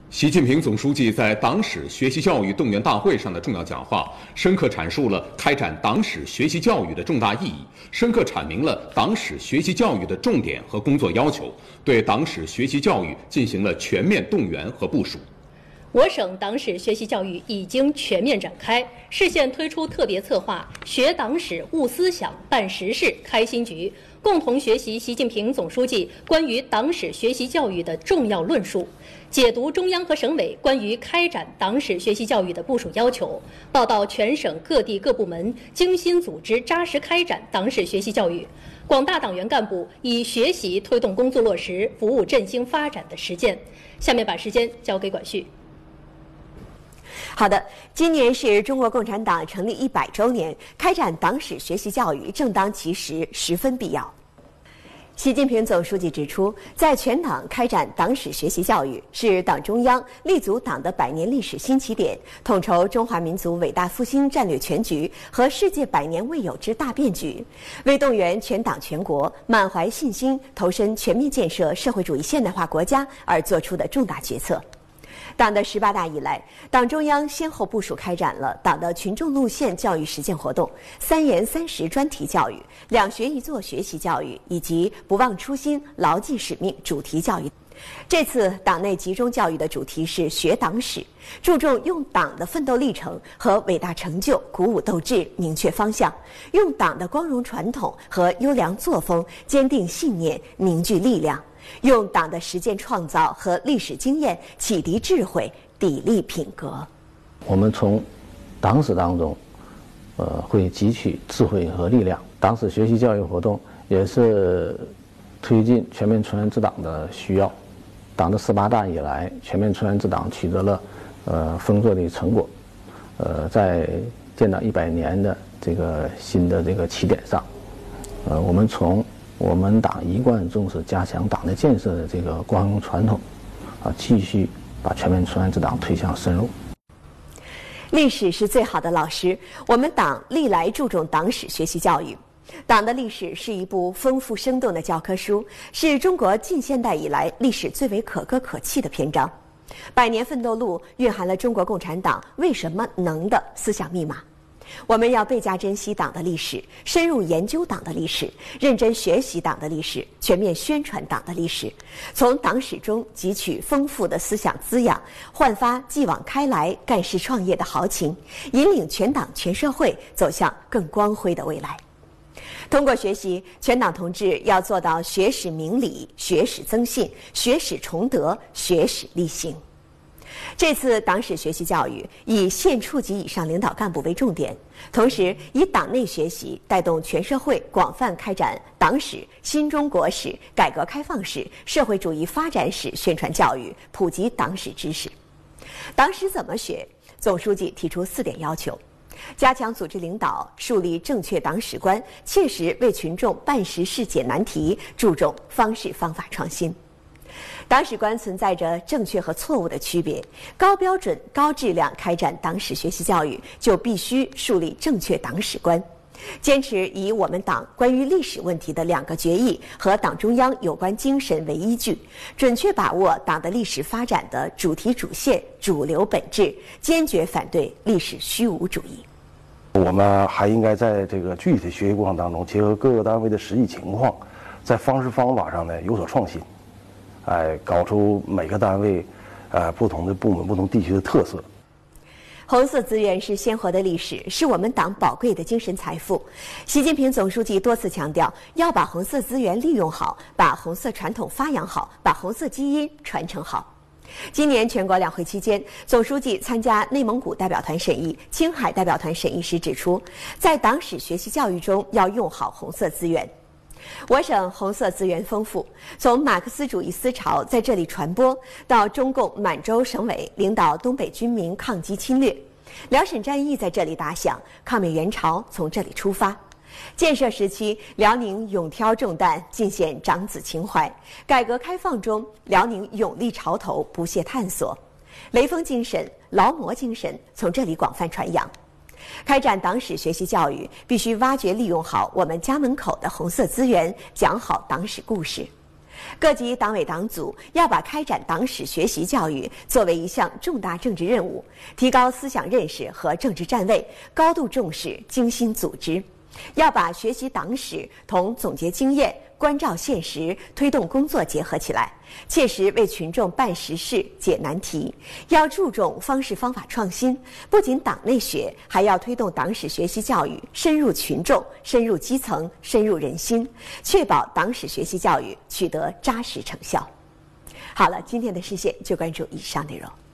习近平总书记在党史学习教育动员大会上的重要讲话，深刻阐述了开展党史学习教育的重大意义，深刻阐明了党史学习教育的重点和工作要求，对党史学习教育进行了全面动员和部署。 我省党史学习教育已经全面展开，市县推出特别策划“学党史、悟思想、办实事、开新局”，共同学习习近平总书记关于党史学习教育的重要论述，解读中央和省委关于开展党史学习教育的部署要求，报道全省各地各部门精心组织、扎实开展党史学习教育。广大党员干部以学习推动工作落实，服务振兴发展的实践。下面把时间交给管旭。 好的，今年是中国共产党成立100周年，开展党史学习教育正当其时，十分必要。习近平总书记指出，在全党开展党史学习教育是党中央立足党的100年历史新起点，统筹中华民族伟大复兴战略全局和世界100年未有之大变局，为动员全党全国满怀信心投身全面建设社会主义现代化国家而作出的重大决策。党的18大以来，党中央先后部署开展了党的群众路线教育实践活动、3严3实专题教育、2学1做学习教育以及不忘初心、牢记使命主题教育。这次党内集中教育的主题是学党史，注重用党的奋斗历程和伟大成就鼓舞斗志、明确方向，用党的光荣传统和优良作风坚定信念、凝聚力量，用党的实践创造和历史经验启迪智慧、砥砺品格。 我们从党史当中，会汲取智慧和力量。党史学习教育活动也是推进全面从严治党的需要。党的18大以来，全面从严治党取得了丰硕的成果。在建党100年的这个新的这个起点上，我们从我们党一贯重视加强党的建设的这个光荣传统，继续把全面从严治党推向深入。 历史是最好的老师，我们党历来注重党史学习教育。党的历史是一部丰富生动的教科书，是中国近现代以来历史最为可歌可泣的篇章。100年奋斗录蕴含了中国共产党为什么能的思想密码。我们要倍加珍惜党的历史，深入研究党的历史，认真学习党的历史，全面宣传党的历史，从党史中汲取丰富的思想滋养，焕发继往开来、干事创业的豪情，引领全党全社会走向更光辉的未来。通过学习，全党同志要做到学史明理、学史增信、学史崇德、学史力行。这次党史学习教育以县处级以上领导干部为重点，同时以党内学习带动全社会广泛开展党史、新中国史、改革开放史、社会主义发展史宣传教育，普及党史知识。党史怎么学？总书记提出4点要求：加强组织领导，树立正确党史观，切实为群众办实事解难题，注重方式方法创新。党史观存在着正确和错误的区别，高标准、高质量开展党史学习教育，就必须树立正确党史观。坚持以我们党关于历史问题的2个决议和党中央有关精神为依据，准确把握党的历史发展的主题主线、主流本质，坚决反对历史虚无主义。 我们还应该在这个具体的学习过程当中，结合各个单位的实际情况，在方式方法上呢有所创新，搞出每个单位，不同的部门、不同地区的特色。 红色资源是鲜活的历史，是我们党宝贵的精神财富。习近平总书记多次强调，要把红色资源利用好，把红色传统发扬好，把红色基因传承好。今年全国两会期间，总书记参加内蒙古代表团审议、青海代表团审议时指出，在党史学习教育中要用好红色资源。我省红色资源丰富，从马克思主义思潮在这里传播，到中共满洲省委领导东北军民抗击侵略，辽沈战役在这里打响，抗美援朝从这里出发。建设时期，辽宁勇挑重担，尽显长子情怀；改革开放中，辽宁勇立潮头，不懈探索。雷锋精神、劳模精神从这里广泛传扬。开展党史学习教育，必须挖掘利用好我们家门口的红色资源，讲好党史故事。 各级党委党组要把开展党史学习教育作为一项重大政治任务，提高思想认识和政治站位，高度重视、精心组织。要把学习党史同总结经验、关照现实、推动工作结合起来，切实为群众办实事、解难题。要注重方式方法创新，不仅党内学，还要推动党史学习教育深入群众、深入基层、深入人心，确保党史学习教育取得扎实成效。好了，今天的视线就关注以上内容。